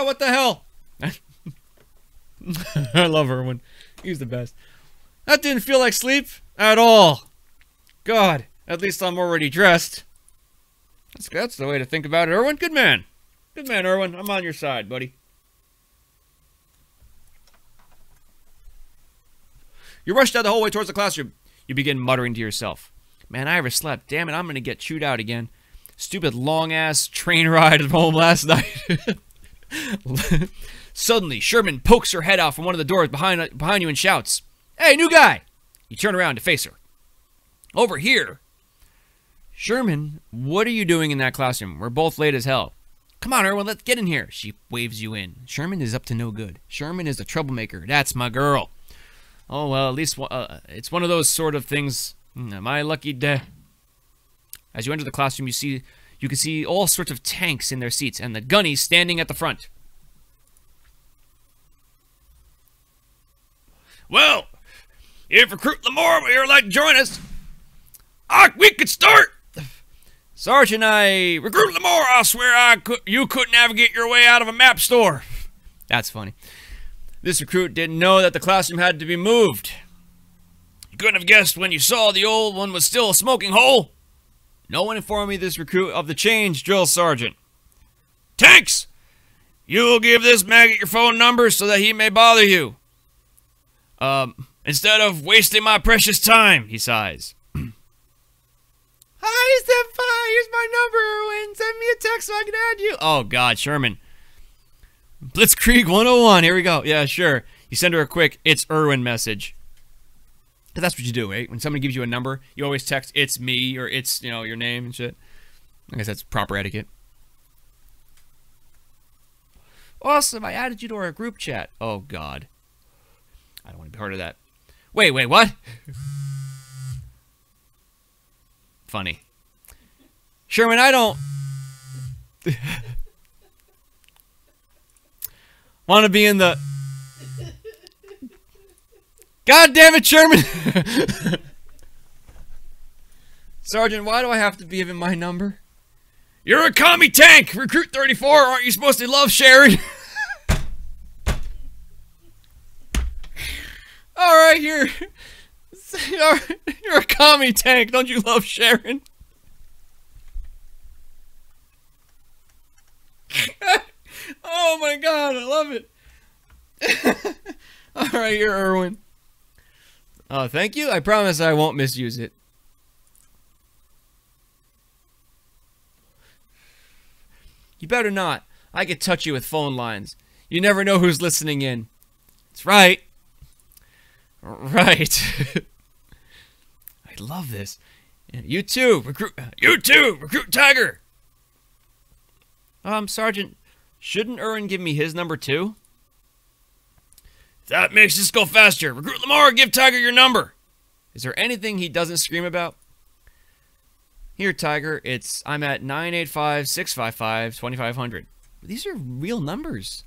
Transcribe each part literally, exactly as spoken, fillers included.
what the hell? I love Erwin. He's the best. That didn't feel like sleep at all. God, at least I'm already dressed. That's, that's the way to think about it, Erwin. Good man. Good man, Erwin. I'm on your side, buddy. You rush down the hallway towards the classroom. You begin muttering to yourself. Man, I overslept. Damn it, I'm going to get chewed out again. Stupid long-ass train ride home last night. Suddenly, Sherman pokes her head out from one of the doors behind, behind you and shouts, "Hey, new guy!" You turn around to face her. "Over here." "Sherman, what are you doing in that classroom? We're both late as hell." "Come on, Erwin, let's get in here." She waves you in. Sherman is up to no good. Sherman is a troublemaker. That's my girl. Oh, well, at least uh, it's one of those sort of things. My lucky day. As you enter the classroom, you see you can see all sorts of tanks in their seats and the gunnies standing at the front. "Well, if Recruit Lamore would like to join us, I, we could start." "Sergeant, I... Recruit Lamore, I swear I could, you couldn't navigate your way out of a map store." That's funny. This recruit didn't know that the classroom had to be moved. "You couldn't have guessed when you saw the old one was still a smoking hole." "No one informed me, this recruit, of the change, drill sergeant." "Tanks! You'll give this maggot your phone number so that he may bother you. Um, instead of wasting my precious time," he sighs. "Hi, Senpai, here's my number, Erwin. Send me a text so I can add you." Oh, God, Sherman. Blitzkrieg one oh one, here we go. Yeah, sure. You send her a quick, "It's Erwin" message. Because that's what you do, right? When somebody gives you a number, you always text, "It's me," or "It's, you know, your name" and shit. I guess that's proper etiquette. "Awesome, I added you to our group chat." Oh, God. I don't want to be part of that. Wait, wait, what? Funny. Sherman, I don't... want to be in the... God damn it, Sherman! "Sergeant, why do I have to be given my number?" "You're a commie tank! Recruit thirty-four, aren't you supposed to love sharing?" Alright, you're... You're a commie tank, don't you love sharing? Oh my God, I love it. Alright, you're Erwin. Oh, thank you. I promise I won't misuse it. You better not. I could touch you with phone lines. You never know who's listening in. That's right. Right. I love this. You too, recruit. You too, Recruit Tiger. Um, Sergeant, shouldn't Erwin give me his number too? If that makes this go faster, Recruit Lamar, give Tiger your number. Is there anything he doesn't scream about? Here, Tiger, it's, I'm at nine eight five, six five five, two five zero zero. These are real numbers.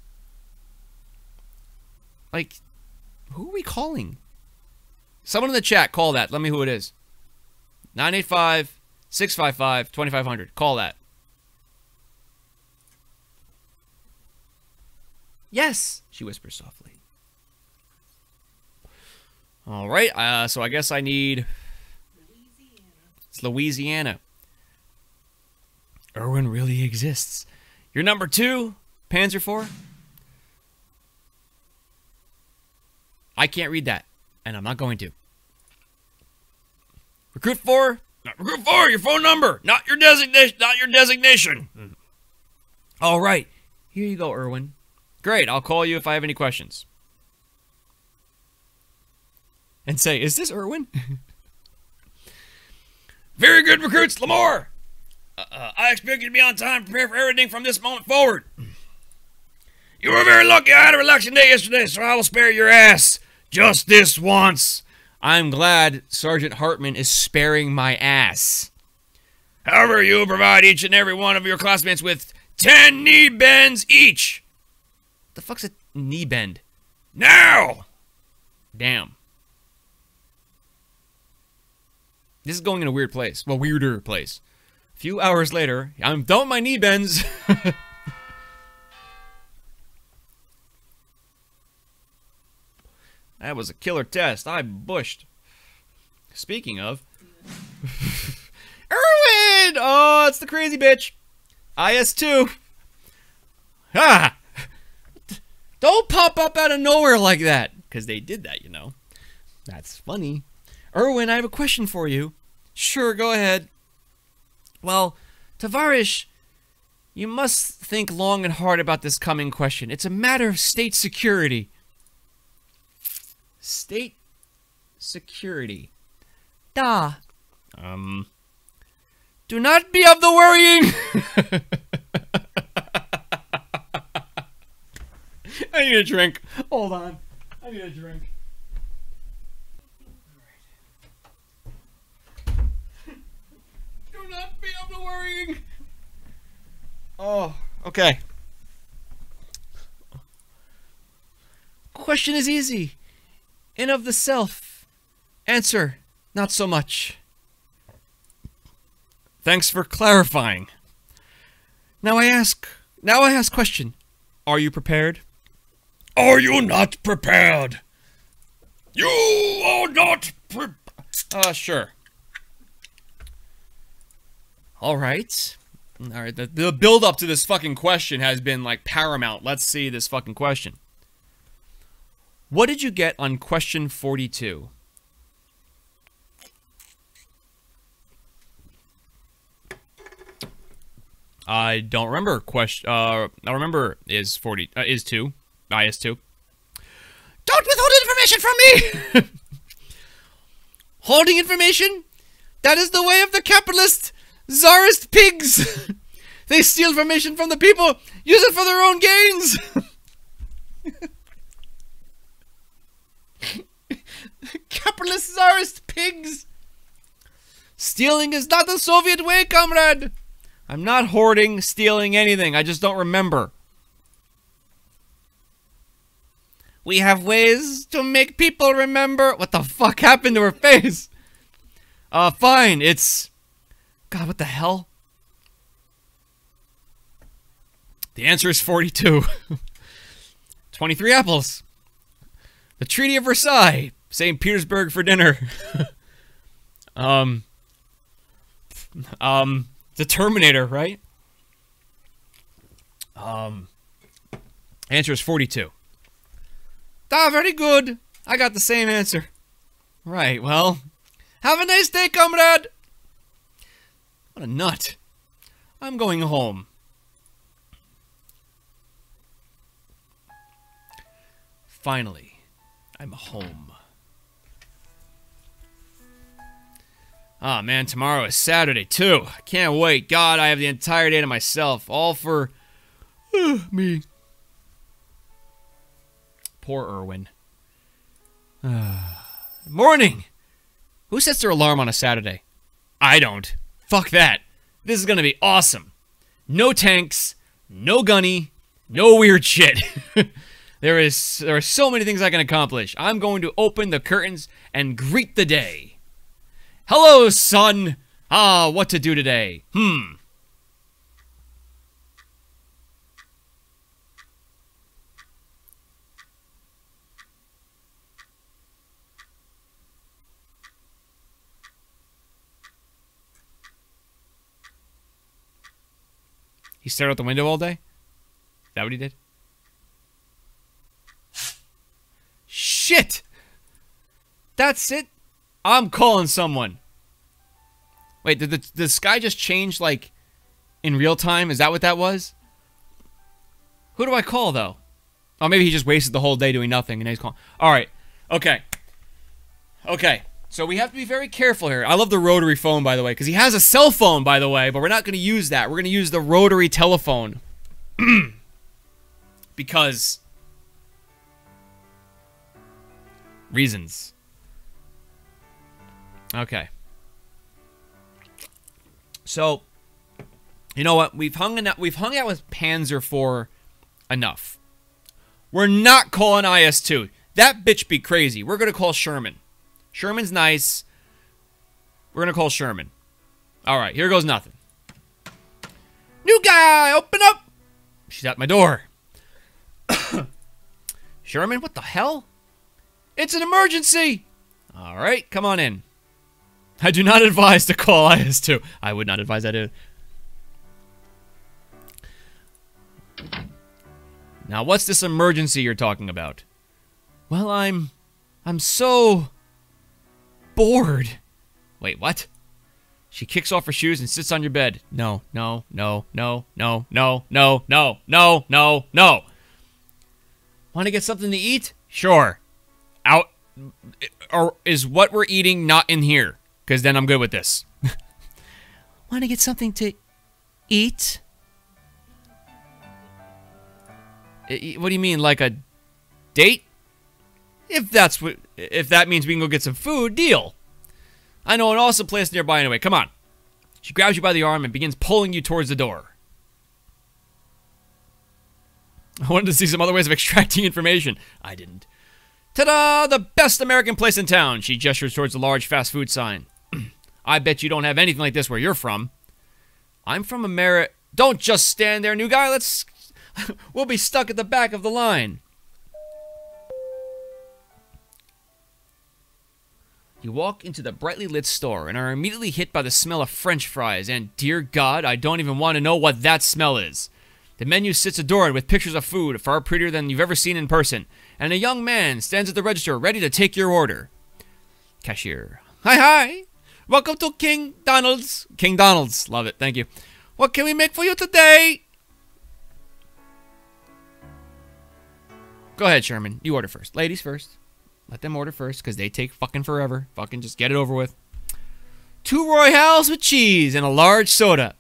Like, who are we calling? Someone in the chat, call that. Let me know who it is. nine eight five, six five five, two five zero zero. Call that. Yes, she whispers softly. All right, uh, so I guess I need... Louisiana. It's Louisiana. Erwin really exists. You're number two, Panzer four? I can't read that, and I'm not going to. Recruit four? Not Recruit four, your phone number, not your designation, not your designation. Mm. All right, here you go, Erwin. Great, I'll call you if I have any questions. And say, is this Erwin? Very good, recruits, Lamore. Uh, uh, I expect you to be on time, prepare for everything from this moment forward. You were very lucky I had a relaxing day yesterday, so I will spare your ass. Just this once. I'm glad Sergeant Hartman is sparing my ass. However, you will provide each and every one of your classmates with ten knee bends each. What the fuck's a knee bend? Now! Damn. This is going in a weird place. Well, weirder place. A few hours later, I'm done with my knee bends. That was a killer test. I bushed. Speaking of... Erwin! Oh, it's the crazy bitch. I S two. Ha! Don't pop up out of nowhere like that. Because they did that, you know. That's funny. Erwin, I have a question for you. Sure, go ahead. Well, Tavarish, you must think long and hard about this coming question. It's a matter of state security. State security. Da. Um. Do not be of the worrying. I need a drink. Hold on. I need a drink. Do not be of the worrying. Oh, okay. Question is easy. In of the self. Answer, not so much. Thanks for clarifying. Now I ask, now I ask question. Are you prepared? Are you not prepared? You are not prepared. Uh, sure. All right. All right, the, the build up to this fucking question has been like paramount. Let's see this fucking question. What did you get on question forty-two? I don't remember. Question. Uh, I remember is forty. Uh, is two. I S two. Don't withhold information from me. Holding information. That is the way of the capitalist czarist pigs. They steal information from the people, use it for their own gains. Capitalist czarist pigs. Stealing is not the Soviet way, comrade. I'm not hoarding, stealing anything. I just don't remember. We have ways to make people remember. What the fuck happened to her face? Uh, fine. It's... God, what the hell? The answer is forty-two. twenty-three apples. The Treaty of Versailles. Saint Petersburg for dinner. um... Um... The Terminator, right? Um, answer is forty-two. Ah, very good. I got the same answer. Right, well, have a nice day, comrade. What a nut. I'm going home. Finally, I'm home. Ah, man, tomorrow is Saturday, too. I can't wait. God, I have the entire day to myself. All for... Uh, me. Poor Erwin. Uh, morning! Who sets their alarm on a Saturday? I don't. Fuck that. This is gonna be awesome. No tanks, no gunny, no weird shit. There is... There are so many things I can accomplish. I'm going to open the curtains and greet the day. Hello, son! Ah, what to do today? Hmm. He stared out the window all day? Is that what he did? Shit! That's it? I'm calling someone. Wait, did the, did the sky just change, like, in real time? Is that what that was? Who do I call, though? Oh, maybe he just wasted the whole day doing nothing, and he's calling. Alright. Okay. Okay. So we have to be very careful here. I love the rotary phone, by the way, because he has a cell phone, by the way, but we're not going to use that. We're going to use the rotary telephone. Because... reasons. Okay. So, you know what? We've hung out. We've hung out with Panzer for enough. We're not calling I S two. That bitch be crazy. We're gonna call Sherman. Sherman's nice. We're gonna call Sherman. All right. Here goes nothing. New guy, open up. She's at my door. Sherman, what the hell? It's an emergency! All right, come on in. I do not advise to call I S two. I would not advise that either. Now, what's this emergency you're talking about? Well, I'm... I'm so... bored. Wait, what? She kicks off her shoes and sits on your bed. No, no, no, no, no, no, no, no, no, no, no. Want to get something to eat? Sure. Out... Or is what we're eating not in here? Because then I'm good with this. Want to get something to eat? What do you mean, like a date? If that's what... If that means we can go get some food, deal. I know an awesome place nearby anyway. Come on. She grabs you by the arm and begins pulling you towards the door. I wanted to see some other ways of extracting information. I didn't. Ta-da! The best American place in town. She gestures towards the large fast food sign. I bet you don't have anything like this where you're from. I'm from America. Don't just stand there, new guy. Let's... We'll be stuck at the back of the line. You walk into the brightly lit store and are immediately hit by the smell of French fries, and dear God, I don't even want to know what that smell is. The menu sits adored with pictures of food far prettier than you've ever seen in person, and a young man stands at the register ready to take your order. Cashier. Hi, hi. Welcome to King Donald's. King Donald's. Love it. Thank you. What can we make for you today? Go ahead, Sherman. You order first. Ladies first. Let them order first, because they take fucking forever. Fucking just get it over with. Two Royales with cheese and a large soda.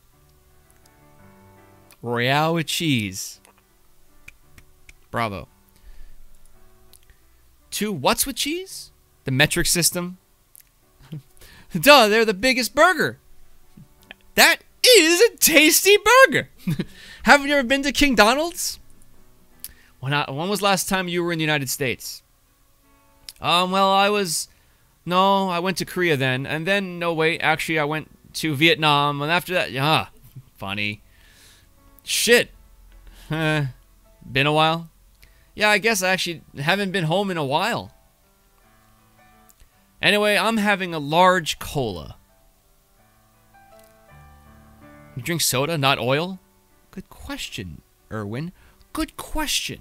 Royale with cheese. Bravo. Two what's with cheese? The metric system. Duh, they're the biggest burger. That is a tasty burger. Haven't you ever been to King Donald's? When, I, when was the last time you were in the United States? Um, well, I was... No, I went to Korea then. And then, no, wait, actually, I went to Vietnam. And after that, yeah, funny. Shit. Uh, been a while? Yeah, I guess I actually haven't been home in a while. Anyway, I'm having a large cola. You drink soda, not oil? Good question, Erwin. Good question.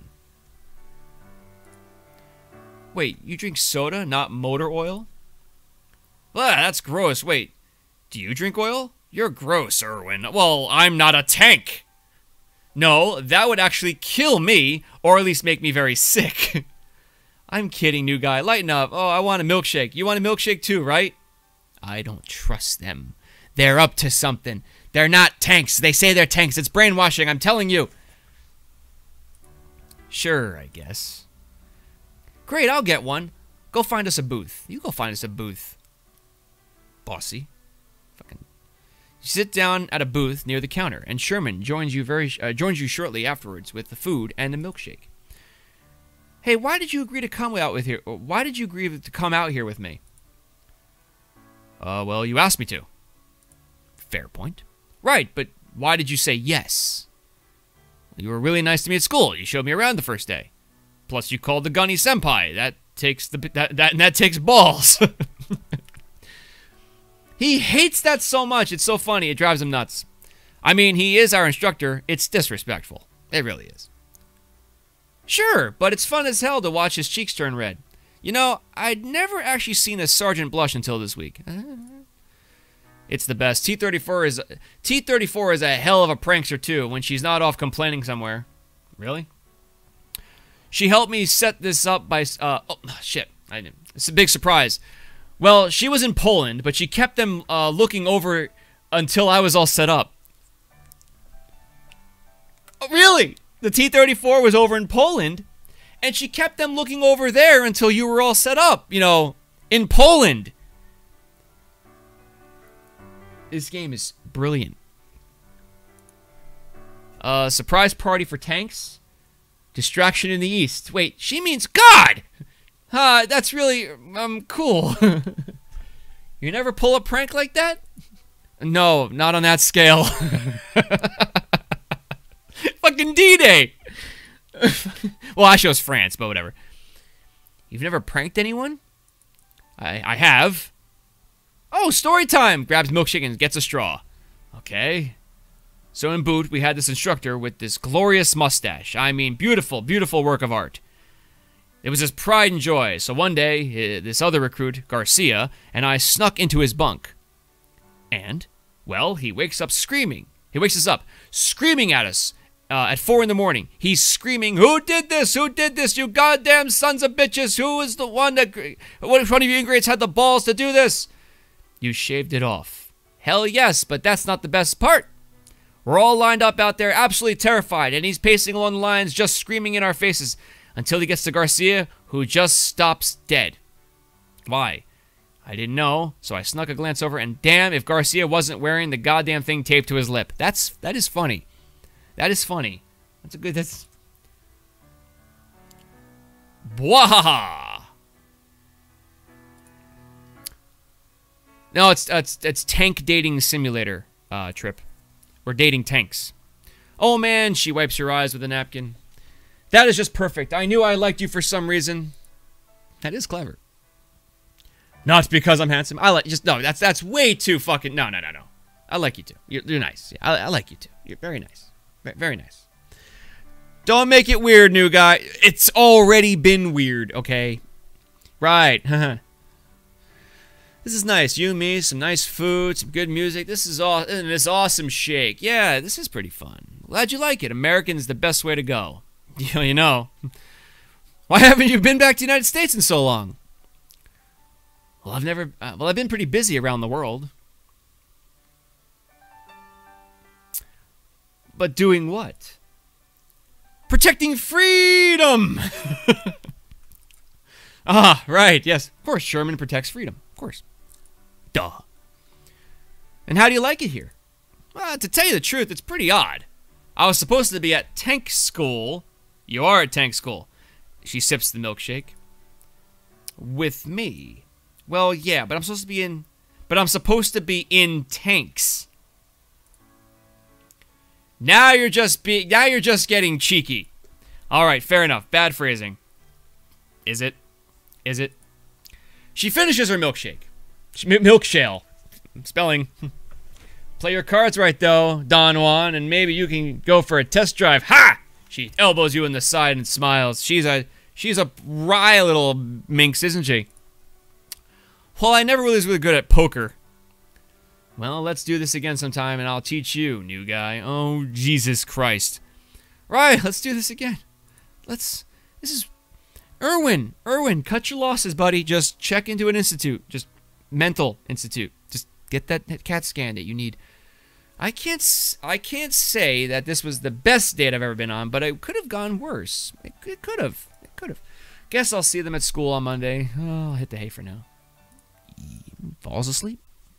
Wait, you drink soda, not motor oil? Ah, that's gross. Wait, do you drink oil? You're gross, Erwin. Well, I'm not a tank. No, that would actually kill me, or at least make me very sick. I'm kidding, new guy. Lighten up. Oh, I want a milkshake. You want a milkshake too, right? I don't trust them. They're up to something. They're not tanks. They say they're tanks. It's brainwashing, I'm telling you. Sure, I guess. Great, I'll get one. Go find us a booth. You go find us a booth. Bossy. Fucking. You sit down at a booth near the counter, and Sherman joins you very uh, joins you shortly afterwards with the food and a milkshake. Hey, why did you agree to come out with here? Why did you agree to come out here with me? Uh, well, you asked me to. Fair point. Right, but why did you say yes? You were really nice to me at school. You showed me around the first day. Plus, you called the gunny senpai. That takes the that that that takes balls. He hates that so much. It's so funny. It drives him nuts. I mean, he is our instructor. It's disrespectful. It really is. Sure, but it's fun as hell to watch his cheeks turn red. You know, I'd never actually seen a sergeant blush until this week. It's the best. T thirty-four is T thirty-four is a hell of a prankster too when she's not off complaining somewhere. Really? She helped me set this up by uh oh shit. I didn't. It's a big surprise. Well, she was in Poland, but she kept them uh, looking over until I was all set up. Oh, really? The T thirty-four was over in Poland, and she kept them looking over there until you were all set up, you know, in Poland. This game is brilliant. Uh, surprise party for tanks. Distraction in the east. Wait, she means God! Uh, that's really, um, cool. You never pull a prank like that? No, not on that scale. Fucking D-Day! Well, I chose France, but whatever. You've never pranked anyone? I, I have. Oh, story time! Grabs milkshake and gets a straw. Okay. So in boot, we had this instructor with this glorious mustache. I mean, beautiful, beautiful work of art. It was his pride and joy. So one day, this other recruit, Garcia, and I snuck into his bunk. And, well, he wakes up screaming. He wakes us up, screaming at us uh, at four in the morning. He's screaming, "Who did this? Who did this? You goddamn sons of bitches! Who is the one that... Which one of you ingrates had the balls to do this?" You shaved it off. Hell yes, but that's not the best part. We're all lined up out there, absolutely terrified, and he's pacing along the lines, just screaming in our faces, until he gets to Garcia, who just stops dead. Why? I didn't know, so I snuck a glance over, and damn if Garcia wasn't wearing the goddamn thing taped to his lip. That's, that is funny. That is funny. That's a good, that's... Bwahaha! No, it's, it's, it's tank dating simulator uh, trip. We're dating tanks. Oh man, she wipes her eyes with a napkin. That is just perfect. I knew I liked you for some reason. That is clever. Not because I'm handsome. I like just no. That's that's way too fucking no no no no. I like you too. You're, you're nice. Yeah, I, I like you too. You're very nice. Very, very nice. Don't make it weird, new guy. It's already been weird. Okay. Right. This is nice. You and me, some nice food, some good music. This is all. And this awesome shake. Yeah, this is pretty fun. Glad you like it. American's the best way to go. You know. Why haven't you been back to the United States in so long? Well, I've never... Uh, well, I've been pretty busy around the world. But doing what? Protecting freedom! Ah, right, yes. Of course, Sherman protects freedom. Of course. Duh. And how do you like it here? Well, to tell you the truth, it's pretty odd. I was supposed to be at tank school. You are at tank school. She sips the milkshake. With me. Well, yeah, but I'm supposed to be in... But I'm supposed to be in tanks. Now you're just be. Now you're just getting cheeky. All right, fair enough. Bad phrasing. Is it? Is it? She finishes her milkshake. Milk shale. Spelling. Play your cards right, though, Don Juan, and maybe you can go for a test drive. Ha! She elbows you in the side and smiles. She's a she's a wry little minx, isn't she? Well, I never really was really good at poker. Well, let's do this again sometime, and I'll teach you, new guy. Oh, Jesus Christ. Right, let's do this again. Let's... This is... Erwin, Erwin, cut your losses, buddy. Just check into an institute. Just mental institute. Just get that, that CAT scan that you need. I can't I can't say that this was the best date I've ever been on, but it could have gone worse. It, it could have. It could have. Guess I'll see them at school on Monday. Oh, I'll hit the hay for now. Falls asleep.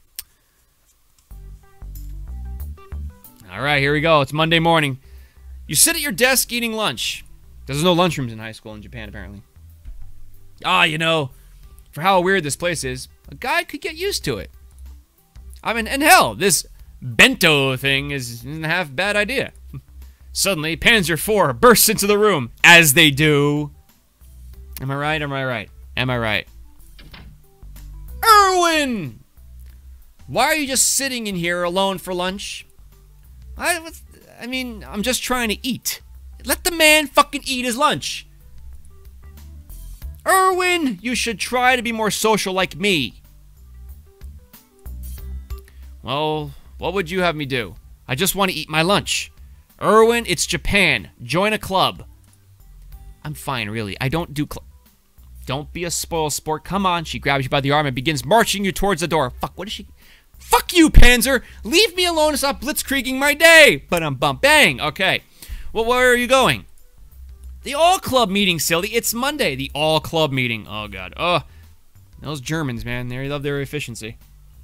All right, here we go. It's Monday morning. You sit at your desk eating lunch. There's no lunchrooms in high school in Japan, apparently. Ah, you know, for how weird this place is, a guy could get used to it. I mean, and hell, this bento thing is, isn't a half bad idea. Suddenly, Panzer four bursts into the room, as they do. Am I right? Am I right? Am I right? Erwin! Why are you just sitting in here alone for lunch? I, I mean, I'm just trying to eat. Let the man fucking eat his lunch. Erwin, you should try to be more social like me. Well, what would you have me do? I just want to eat my lunch. Erwin, it's Japan. Join a club. I'm fine, really. I don't do cl- Don't be a spoil sport. Come on. She grabs you by the arm and begins marching you towards the door. Fuck, what is she... Fuck you, Panzer! Leave me alone and stop blitzkrieging my day! But I'm bump bang. Okay. Well, where are you going? The all-club meeting, silly. It's Monday. The all-club meeting. Oh, God. Oh, those Germans, man. They love their efficiency.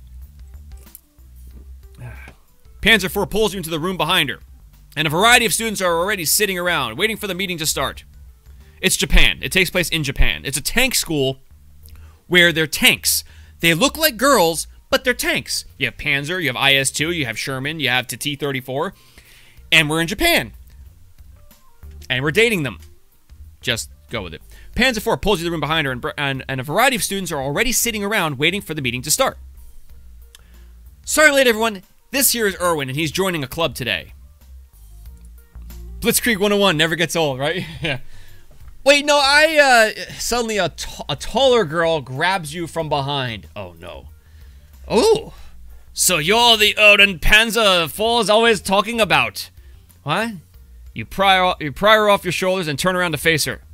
Panzer four pulls you into the room behind her, and a variety of students are already sitting around, waiting for the meeting to start. It's Japan. It takes place in Japan. It's a tank school where they're tanks. They look like girls, but they're tanks. You have Panzer, you have I S two, you have Sherman, you have T thirty-four, and we're in Japan. And we're dating them. Just go with it. Panzer four pulls you to the room behind her, and, and, and a variety of students are already sitting around waiting for the meeting to start. Sorry I'm late, everyone. This here is Erwin, and he's joining a club today. Blitzkrieg one oh one never gets old, right? Yeah. Wait, no, I, uh, suddenly a, t a taller girl grabs you from behind. Oh, no. Oh, so you're the Erwin Panzer four is always talking about. What? You pry, you pry her off your shoulders and turn around to face her.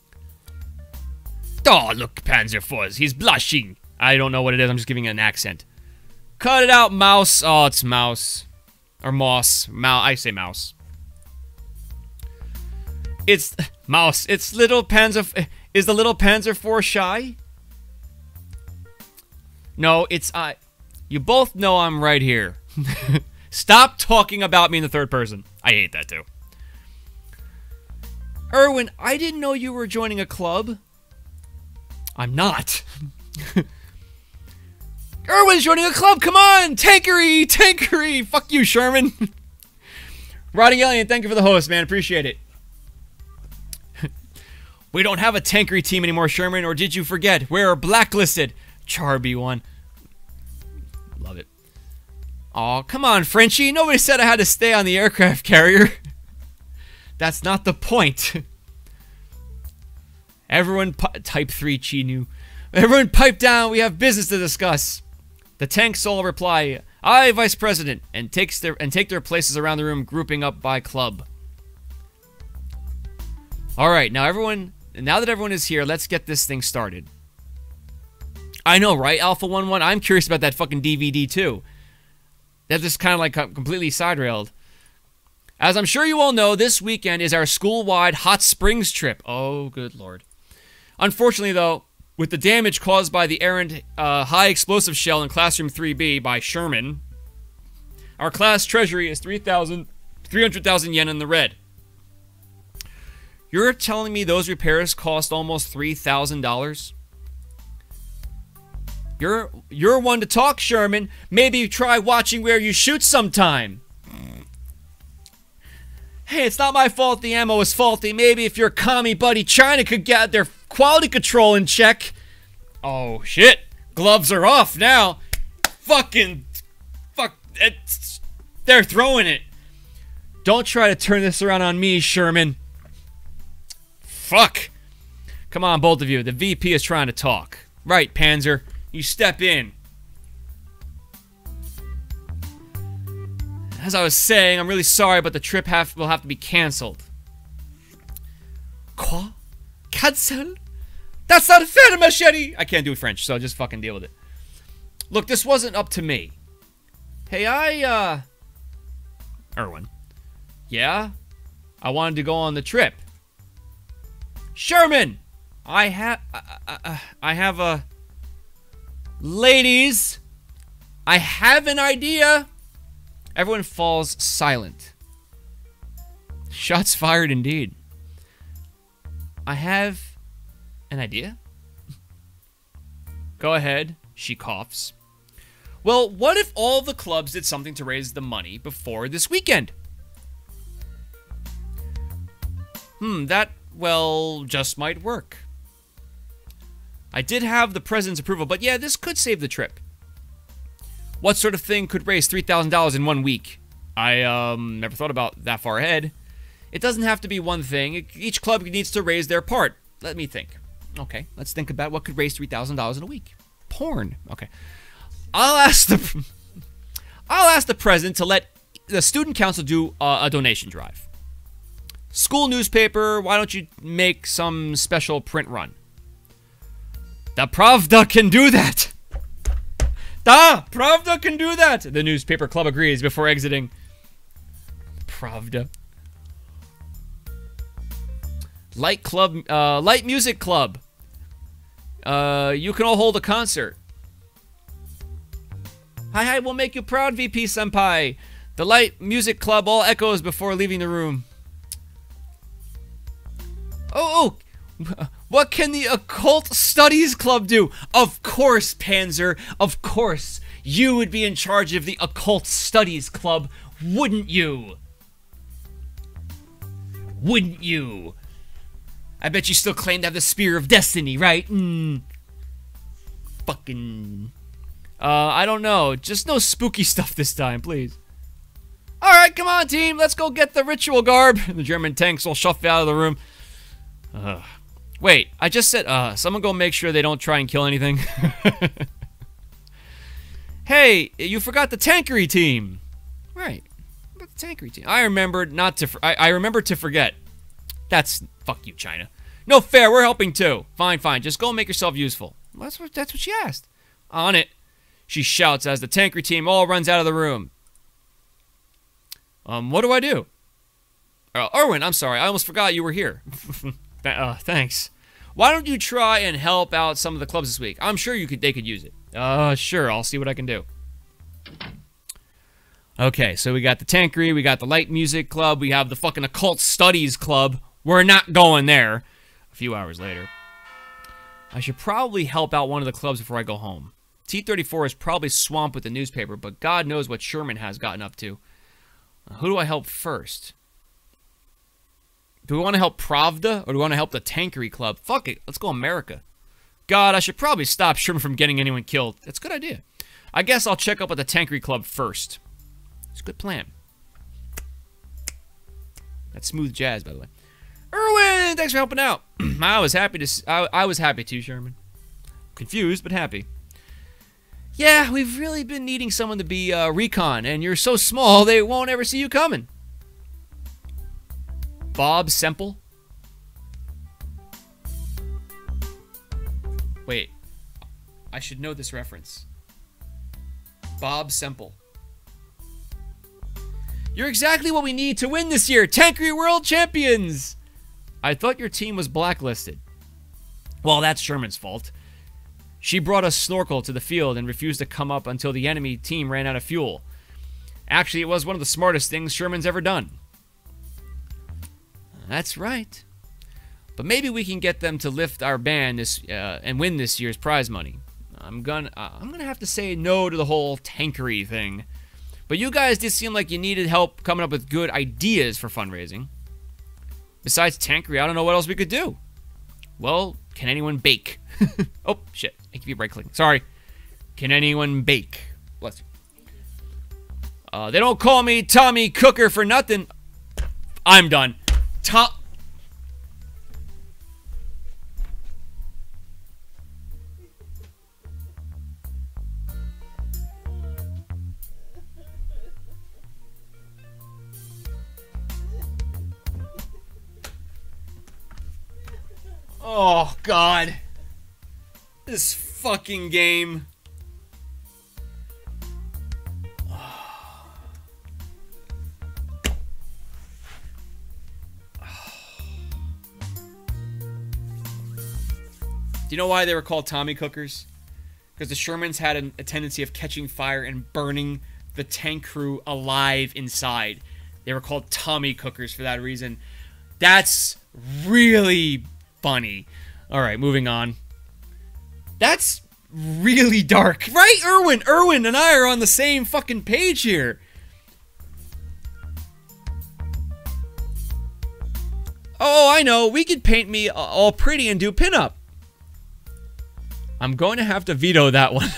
Oh, look, Panzer four, he's blushing. I don't know what it is, I'm just giving it an accent. Cut it out, mouse. Oh, it's mouse. Or moss. Mouse. I say mouse. It's mouse. It's little Panzer. Is the little Panzer four shy? No, it's I. Uh, you both know I'm right here. Stop talking about me in the third person. I hate that too. Erwin, I didn't know you were joining a club. I'm not. Erwin's joining a club. Come on, Tankery, Tankery. Fuck you, Sherman. Rotting Alien, thank you for the host, man. Appreciate it. We don't have a Tankery team anymore, Sherman, or did you forget? We're blacklisted. Charby one. Love it. Aw, come on, Frenchie. Nobody said I had to stay on the aircraft carrier. That's not the point. Everyone, type three, Chinu. Everyone pipe down. We have business to discuss. The tanks all reply, "Aye, Vice President," and takes their and take their places around the room, grouping up by club. All right, now everyone. Now that everyone is here, let's get this thing started. I know, right, Alpha one one? I'm curious about that fucking D V D, too. That just kind of, like, completely side-railed. As I'm sure you all know, this weekend is our school-wide Hot Springs trip. Oh, good lord. Unfortunately, though, with the damage caused by the errant uh, high-explosive shell in Classroom three B by Sherman, our class treasury is three hundred thousand yen in the red. You're telling me those repairs cost almost three thousand dollars? You're, you're one to talk, Sherman. Maybe try watching where you shoot sometime. Hey, it's not my fault the ammo is faulty. Maybe if your commie buddy China could get their quality control in check. Oh, shit. Gloves are off now. Fucking... Fuck. It's, they're throwing it. Don't try to turn this around on me, Sherman. Fuck. Come on, both of you. The V P is trying to talk. Right, Panzer. You step in. As I was saying, I'm really sorry, but the trip have, will have to be cancelled. Quoi? Cancel? That's not fair, Machete! I can't do French, so just fucking deal with it. Look, this wasn't up to me. Hey, I, uh... Erwin. Yeah? I wanted to go on the trip. Sherman! I have... Uh, uh, I have a... Ladies! I have an idea! Everyone falls silent. Shots fired indeed. I have an idea. Go ahead. She coughs. Well, what if all the clubs did something to raise the money before this weekend? Hmm, that, well, just might work. I did have the president's approval, but yeah, this could save the trip. What sort of thing could raise three thousand dollars in one week? I, um, never thought about that far ahead. It doesn't have to be one thing. Each club needs to raise their part. Let me think. Okay, let's think about what could raise three thousand dollars in a week. Porn. Okay. I'll ask the... I'll ask the president to let the student council do uh, a donation drive. School newspaper, why don't you make some special print run? The Pravda can do that! Da! Pravda can do that! The newspaper club agrees before exiting. Pravda. Light club, uh, light music club. Uh, you can all hold a concert. Hi, hi, we'll make you proud, V P Senpai. The light music club all echoes before leaving the room. Oh, oh! What can the Occult Studies Club do? Of course, Panzer. Of course. You would be in charge of the Occult Studies Club, wouldn't you? Wouldn't you? I bet you still claim to have the Spear of Destiny, right? Mm. Fucking... Uh, I don't know. Just no spooky stuff this time, please. Alright, come on, team. Let's go get the ritual garb. The German tanks will shuffle out of the room. Uh, wait, I just said, uh, someone go make sure they don't try and kill anything. Hey, you forgot the tankery team. Right. What about the tankery team? I remembered not to, I, I remembered to forget. That's, fuck you, China. No fair, we're helping too. Fine, fine, just go make yourself useful. Well, that's what, that's what she asked. On it. She shouts as the tankery team all runs out of the room. Um, what do I do? Uh, Erwin, I'm sorry, I almost forgot you were here. uh, thanks. Why don't you try and help out some of the clubs this week? I'm sure you could. They could use it. Uh, sure, I'll see what I can do. Okay, so we got the tankery, we got the light music club, we have the fucking occult studies club. We're not going there. A few hours later. I should probably help out one of the clubs before I go home. T thirty-four is probably swamped with the newspaper, but God knows what Sherman has gotten up to. Uh, who do I help first? Do we want to help Pravda, or do we want to help the tankery club? Fuck it, let's go America. God, I should probably stop Sherman from getting anyone killed. That's a good idea. I guess I'll check up with the tankery club first. It's a good plan. That's smooth jazz, by the way. Erwin, thanks for helping out. I was happy to. I, I was happy too, Sherman. Confused, but happy. Yeah, we've really been needing someone to be uh, recon, and you're so small they won't ever see you coming. Bob Semple. Wait, I should know this reference. Bob Semple. You're exactly what we need to win this year, Tankery World Champions! I thought your team was blacklisted. Well, that's Sherman's fault. She brought a snorkel to the field and refused to come up until the enemy team ran out of fuel. Actually, it was one of the smartest things Sherman's ever done. That's right. But maybe we can get them to lift our band this uh, and win this year's prize money. I'm gonna, uh, I'm gonna have to say no to the whole tankery thing. But you guys did seem like you needed help coming up with good ideas for fundraising. Besides tankery, I don't know what else we could do. Well, can anyone bake? Oh, shit. I keep right-clicking. Sorry. Can anyone bake? Bless you. Uh, they don't call me Tommy Cooker for nothing. I'm done. Tom... Oh, God. This fucking game. Do you know why they were called Tommy Cookers? Because the Shermans had an, a tendency of catching fire and burning the tank crew alive inside. They were called Tommy Cookers for that reason. That's really funny. Alright, moving on. That's really dark. Right, Erwin? Erwin and I are on the same fucking page here. Oh, I know. We could paint me all pretty and do pinup. I'm going to have to veto that one.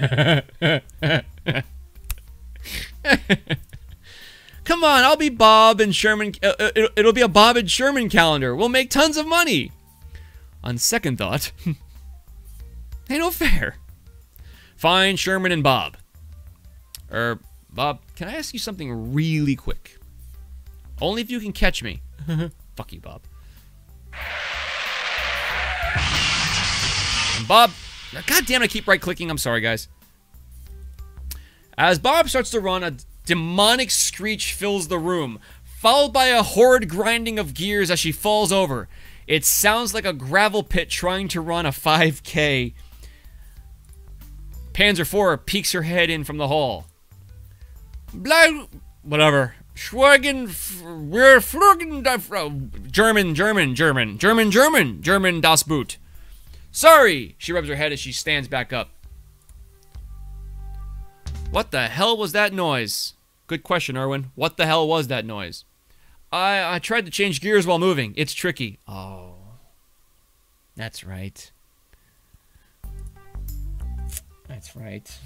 Come on, I'll be Bob and Sherman. Uh, it'll, it'll be a Bob and Sherman calendar. We'll make tons of money. On second thought, ain't no fair. Fine, Sherman and Bob. Er, Bob, can I ask you something really quick? Only if you can catch me. Fuck you, Bob. And Bob, God damn it, I keep right-clicking. I'm sorry, guys. As Bob starts to run, a demonic screech fills the room, followed by a horrid grinding of gears as she falls over. It sounds like a gravel pit trying to run a five K. Panzer four peeks her head in from the hall. Blah, whatever. Schwagen, we're Flurgen, German, German, German, German, German, German, das Boot. Sorry, she rubs her head as she stands back up. What the hell was that noise? Good question, Erwin. What the hell was that noise? I, I tried to change gears while moving. It's tricky. Oh. That's right. That's right.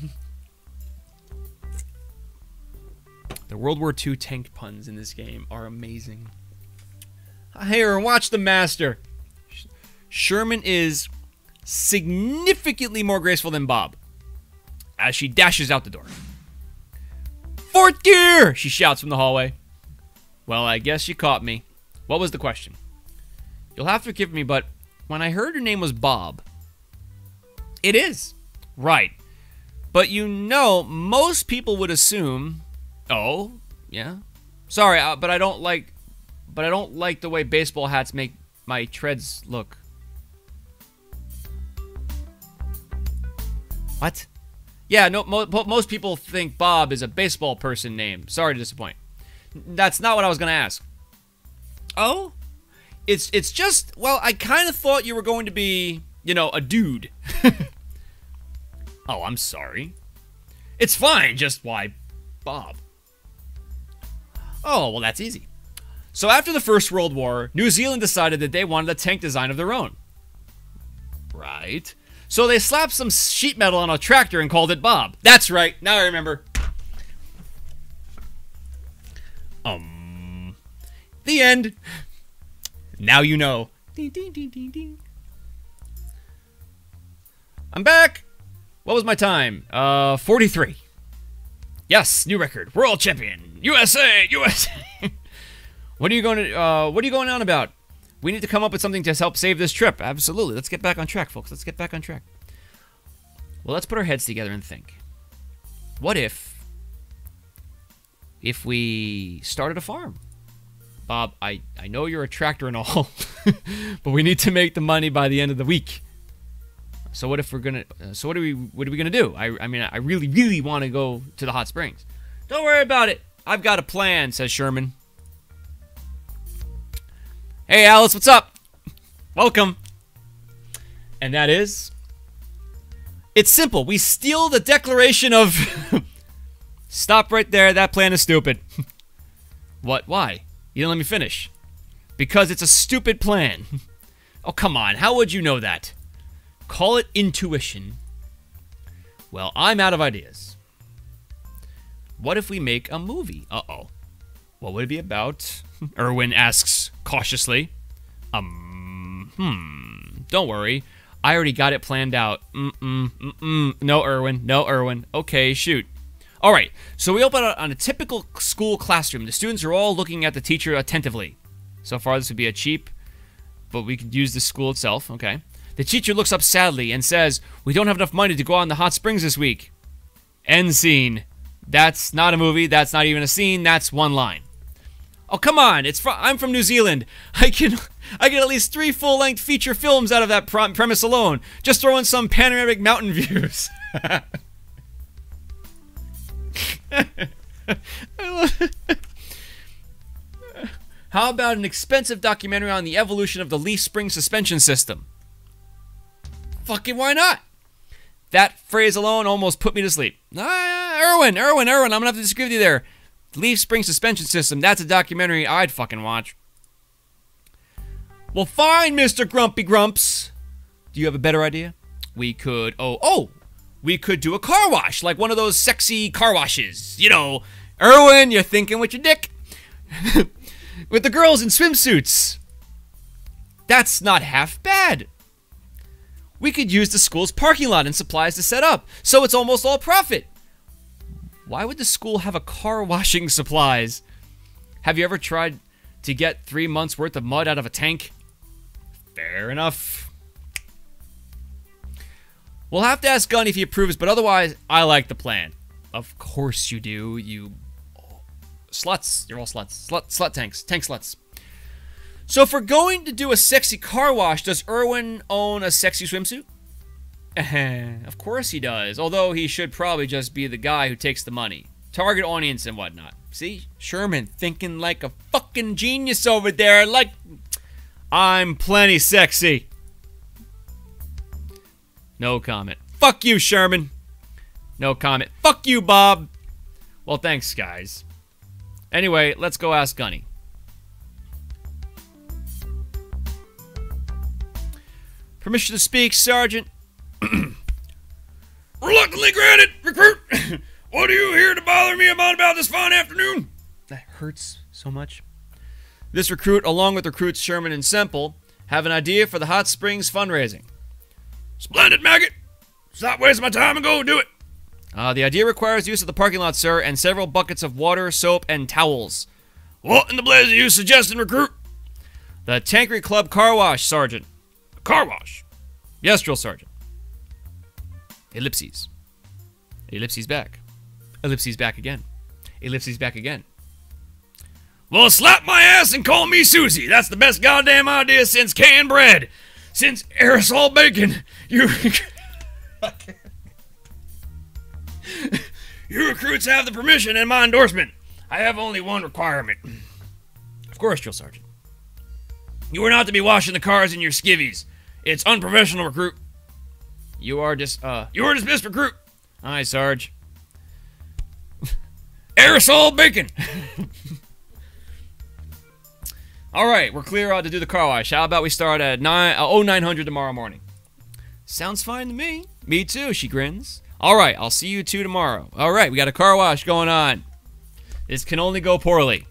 The World War Two tank puns in this game are amazing. Here, watch the master. Sherman is significantly more graceful than Bob as she dashes out the door. Fourth gear! She shouts from the hallway. Well, I guess you caught me. What was the question? You'll have to forgive me, but when I heard her name was Bob... It is. Right. But you know, most people would assume... Oh, yeah. Sorry, uh, but I don't like... But I don't like the way baseball hats make my treads look. What? Yeah, no. Mo most people think Bob is a baseball person name. Sorry to disappoint. That's not what I was gonna ask. Oh? It's it's just, well, I kind of thought you were going to be, you know, a dude. Oh, I'm sorry. It's fine, just why Bob? Oh, well, that's easy. So after the First World War, New Zealand decided that they wanted a tank design of their own. Right. So they slapped some sheet metal on a tractor and called it Bob. That's right. Now I remember. Um. The end. Now you know. Ding, ding, ding, ding, ding. I'm back. What was my time? Uh, forty-three. Yes, new record. World champion. U S A. U S A. What are you going to? Uh, what are you going on about? We need to come up with something to help save this trip. Absolutely. Let's get back on track, folks. Let's get back on track. Well, let's put our heads together and think. What if... If we started a farm? Bob, I, I know you're a tractor and all, but we need to make the money by the end of the week. So what if we're gonna... Uh, so what are we what are we gonna do? I, I mean, I really, really want to go to the hot springs. Don't worry about it. I've got a plan, says Sherman. Hey, Alice, what's up? Welcome. And that is... It's simple. We steal the Declaration of... Stop right there. That plan is stupid. What? Why? You didn't let me finish. Because it's a stupid plan. Oh, come on. How would you know that? Call it intuition. Well, I'm out of ideas. What if we make a movie? Uh-oh. What would it be about? Erwin asks cautiously. Um, hmm. Don't worry. I already got it planned out. Mm-mm, mm-mm. No, Erwin. No, Erwin. Okay, shoot. All right. So we open on a typical school classroom. The students are all looking at the teacher attentively. So far, this would be a cheap, but we could use the school itself. Okay. The teacher looks up sadly and says, "We don't have enough money to go out in the hot springs this week." End scene. That's not a movie. That's not even a scene. That's one line. Oh, come on. It's fr I'm from New Zealand. I can I get at least three full-length feature films out of that pr premise alone. Just throw in some panoramic mountain views. How about an expensive documentary on the evolution of the leaf spring suspension system? Fucking why not? That phrase alone almost put me to sleep. Ah, Erwin, Erwin, Erwin, I'm gonna have to disagree with you there. Leaf spring suspension system, that's a documentary I'd fucking watch. Well, fine, Mister Grumpy Grumps. Do you have a better idea? We could, oh, oh, we could do a car wash, like one of those sexy car washes. You know, Erwin, you're thinking with your dick. With the girls in swimsuits. That's not half bad. We could use the school's parking lot and supplies to set up, so it's almost all profit. Why would the school have a car washing supplies? Have you ever tried to get three months worth of mud out of a tank? Fair enough. We'll have to ask Gunny if he approves, but otherwise, I like the plan. Of course you do, you sluts. You're all sluts. Slut, slut tanks. Tank sluts. So if we're going to do a sexy car wash, does Erwin own a sexy swimsuit? Of course he does, although he should probably just be the guy who takes the money. Target audience and whatnot. See? Sherman thinking like a fucking genius over there, like... I'm plenty sexy. No comment. Fuck you, Sherman. No comment. Fuck you, Bob. Well, thanks, guys. Anyway, let's go ask Gunny. Permission to speak, Sergeant. Reluctantly granted, recruit. What are you here to bother me about about this fine afternoon? That hurts so much. This recruit, along with recruits Sherman and Semple, have an idea for the Hot Springs fundraising. Splendid, maggot. Stop wasting my time and go do it. Uh, the idea requires use of the parking lot, sir, and several buckets of water, soap, and towels. What in the blaze are you suggesting, recruit? The Tankery Club car wash, Sergeant. Car wash? Yes, Drill Sergeant. Ellipses. Ellipses back. Ellipses back again. Ellipses back again. Well, slap my ass and call me Susie. That's the best goddamn idea since canned bread. Since aerosol bacon. You... You recruits have the permission and my endorsement. I have only one requirement. Of course, Drill Sergeant. You are not to be washing the cars in your skivvies. It's unprofessional, recruit. You are dis- uh, you are dismissed, recruit. Aye, Sarge. Aerosol bacon. All right, we're clear uh, to do the car wash. How about we start at nine uh, oh nine hundred tomorrow morning? Sounds fine to me. Me too. She grins. All right, I'll see you two tomorrow. All right, we got a car wash going on. This can only go poorly.